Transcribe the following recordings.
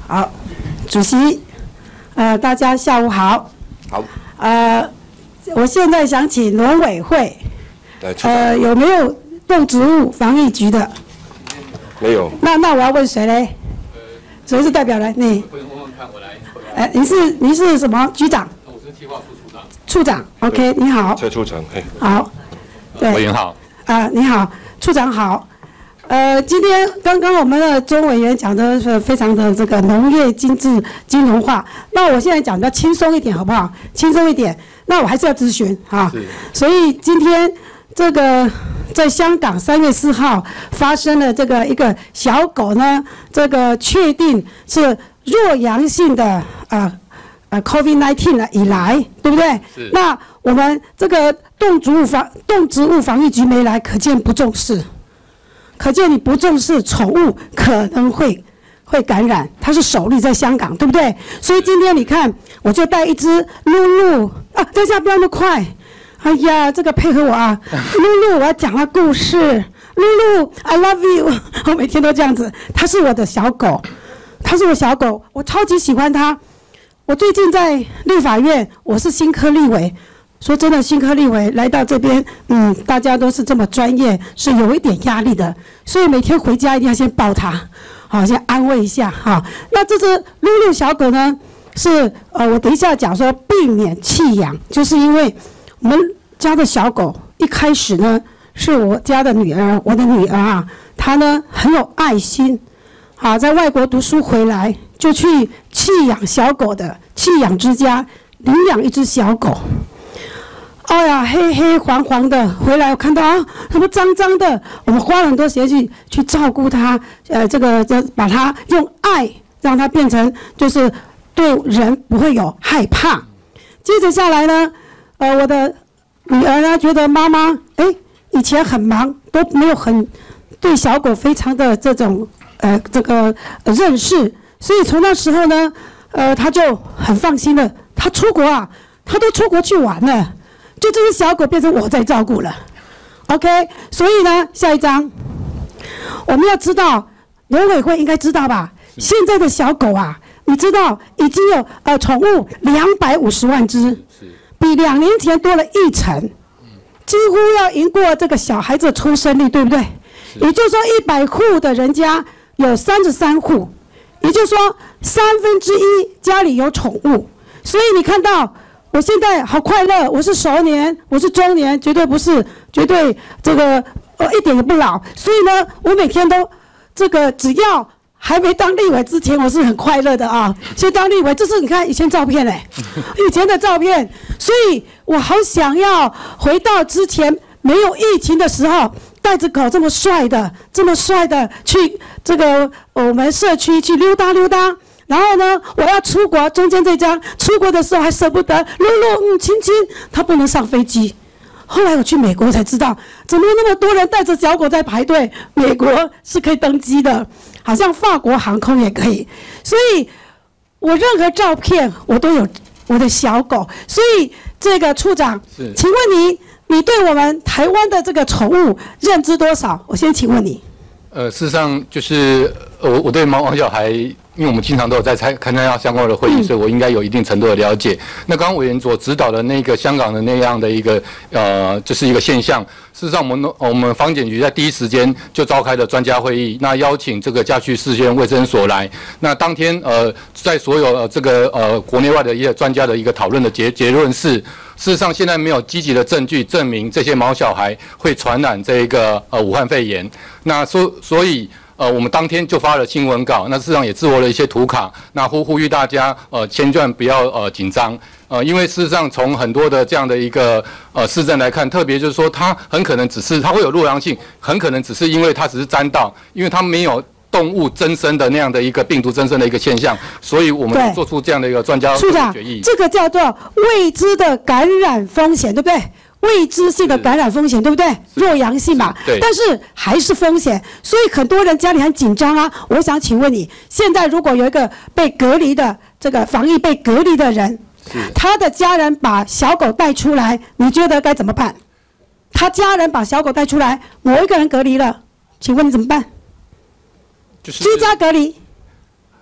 好，主席，大家下午好。 好。 我现在想请农委会，有没有动植物防疫局的？ 没有。 那我要问谁嘞？谁是代表人？你？ 问看，我来。 您是什么局长？ 我是计划处处长。 处长 ，OK， 你好。 蔡处长，嘿。 好。对。 委员好。 你好，处长好。今天刚刚我们的周委员讲的是非常的这个农业精致金融化，那我现在讲比较轻松一点，好不好？轻松一点，那我还是要咨询哈。所以今天这个在香港3月4号发生了这个一个小狗呢，这个确定是弱阳性的COVID-19 以来，对不对？ 是。 那我们这个动植物防疫局没来，可见不重视。可见你不重视宠物可能会感染，它是首例在香港，对不对？所以今天你看，我就带一只露露啊，等一下不要那么快，哎呀，这个配合我啊，露露，我要讲它故事，露露 ，I love you， 我每天都这样子，它是我的小狗，它是我小狗，我超级喜欢它。我最近在立法院，我是新科立委。说真的，新科立委来到这边，大家都是这么专业，是有一点压力的，所以每天回家一定要先抱它，好，先安慰一下哈。那这只露露小狗呢，是我等一下讲说避免弃养，就是因为我们家的小狗一开始呢是我家的女儿，我的女儿啊，她呢很有爱心，好，在外国读书回来就去弃养小狗的弃养之家领养一只小狗。哎呀，黑黑黄黄的，回来我看到啊，什么脏脏的，我们花了很多时间去照顾它，把它用爱让它变成就是对人不会有害怕。接着下来呢，我的女儿呢觉得妈妈以前很忙，都没有很对小狗非常的这种认识，所以从那时候呢，她就很放心的，她出国啊，她都出国去玩了。就这只小狗变成我在照顾了 ，OK， 所以呢，下一章我们要知道，农委会应该知道吧？现在的小狗啊，你知道已经有宠物250万只，比2年前多了1成，几乎要赢过这个小孩子的出生率，对不对？也就是说，100户的人家有33户，也就是说1/3家里有宠物，所以你看到。我现在好快乐，我是熟年，我是中年，绝对这个一点也不老。所以呢，我每天都这个只要还没当立委之前，我是很快乐的啊。先当立委，这是你看以前照片以前的照片，所以我好想要回到之前没有疫情的时候，带着狗这么帅的去这个我们社区去溜达溜达。然后呢，我要出国，中间这张出国的时候还舍不得，露露亲亲，他不能上飞机。后来我去美国才知道，怎么那么多人带着小狗在排队？美国是可以登机的，好像法国航空也可以。所以，我任何照片我都有我的小狗。所以，这个处长，请问你对我们台湾的这个宠物认知多少？我先请问你。 事实上就是我对毛小孩，因为我们经常都有在参加相关的会议，所以我应该有一定程度的了解。那刚刚委员所指导的那个香港的那样的一个就是一个现象。事实上，我们防检局在第一时间就召开了专家会议，那邀请这个家区市县卫生所来。那当天在所有这个国内外的一些专家的一个讨论的结论是。事实上，现在没有积极的证据证明这些毛小孩会传染这一个武汉肺炎。那所以我们当天就发了新闻稿，那事实上也制作了一些图卡，那呼吁大家千万不要紧张。因为事实上从很多的这样的一个事证来看，特别就是说它很可能它会有弱阳性，很可能只是因为它只是沾到，因为它没有。动物增生的那样的一个病毒增生的一个现象，所以我们做出这样的一个专家决议。 这个叫做未知的感染风险，对不对？未知性的感染风险，对不对？弱阳性嘛， 对。 但是还是风险，所以很多人家里很紧张啊。我想请问你，现在如果有一个被隔离的这个防疫被隔离的人，他的家人把小狗带出来，你觉得该怎么办？他家人把小狗带出来，某一个人隔离了，请问你怎么办？ 就是居家隔离。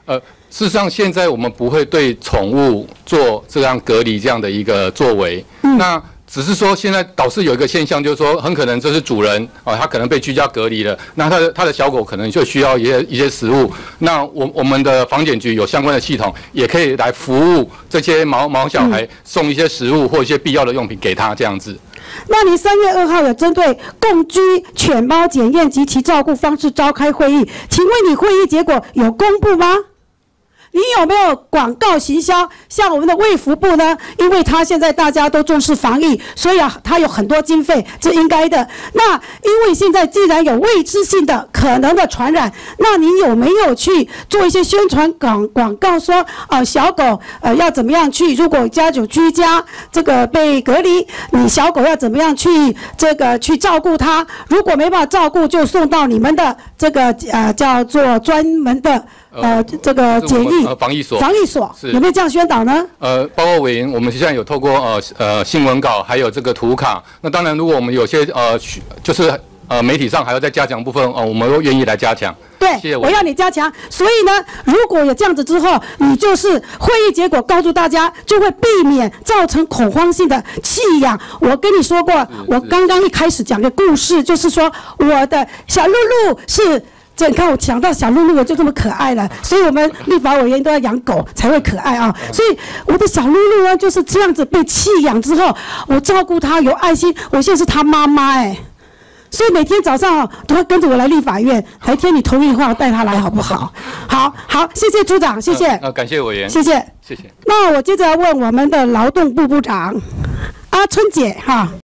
事实上，现在我们不会对宠物做这样隔离这样的一个作为。那只是说，现在导致有一个现象，就是说，很可能这是主人他可能被居家隔离了，那他的小狗可能就需要一些食物。那我们的防检局有相关的系统，也可以来服务这些毛小孩，送一些食物或一些必要的用品给他这样子。 那你3月2号有针对共居犬猫检验及其照顾方式召开会议，请问你会议结果有公布吗？你有没有广告行销？像我们的卫福部呢？因为他现在大家都重视防疫，所以他有很多经费，这应该的。那因为现在既然有未知性的可能的传染，那你有没有去做一些宣传广告说，小狗要怎么样去？如果家有居家这个被隔离，你小狗要怎么样去去照顾它？如果没办法照顾，就送到你们的这个叫做专门的。这个检疫防疫所有没有这样宣导呢？ 包括委员，我们现在有透过新闻稿，还有这个图卡。那当然，如果我们有些就是媒体上还要再加强部分，我们都愿意来加强。 对，谢谢我要你加强。所以呢，如果有这样子之后，你就是会议结果告诉大家，就会避免造成恐慌性的弃养。我跟你说过，我刚刚一开始讲个故事，就是说我的小露露是。你看，我想到小露露，我就这么可爱了，所以我们立法委员都要养狗才会可爱啊。所以我的小露露呢，就是这样子被弃养之后，我照顾她有爱心，我现在是她妈妈所以每天早上都会跟着我来立法院。哪一天你同意的话，我带她来好不好？好，谢谢组长，谢谢。 感谢委员， 谢谢。 谢谢。 那我接着要问我们的劳动部部长阿春姐哈。